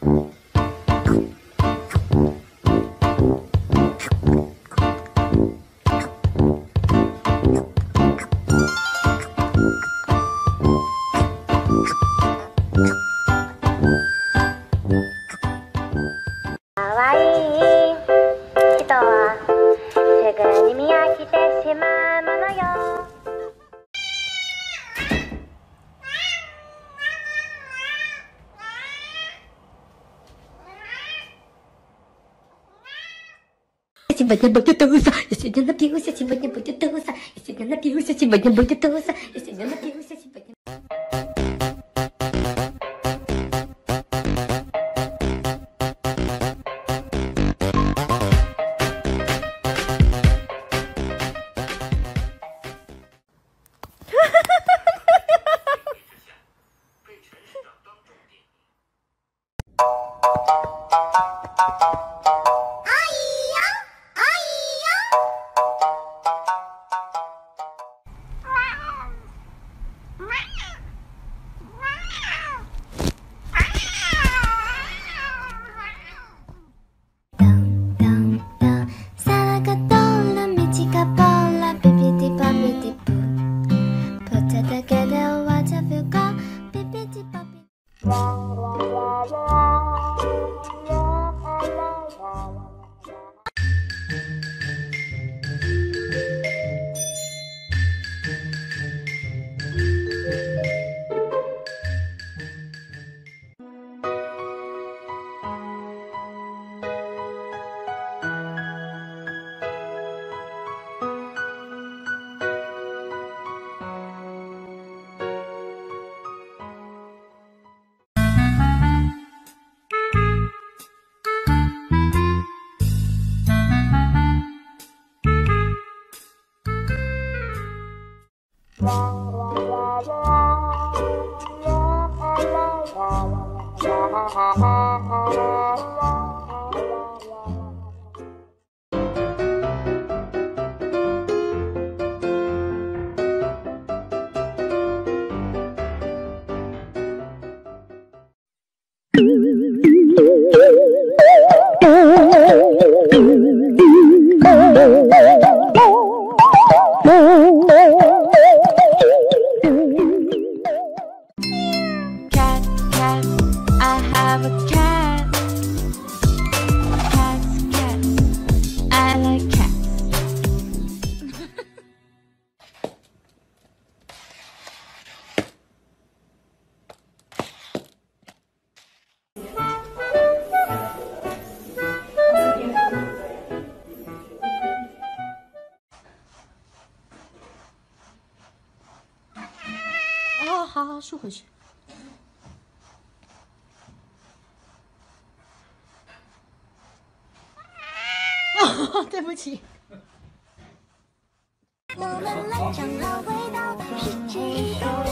かわいい人はすぐに見飽きてしまうものよ。 Сегодня будет туса, я сегодня напьюсь, сегодня будет туса, я сегодня напьюсь, сегодня будет туса, я сегодня напьюсь, сегодня... Cat, cat, I have a cat. Cats, cats, I like cats. 哦，好好竖回去。哦，对不起。 我们来尝好味道，是吃一口。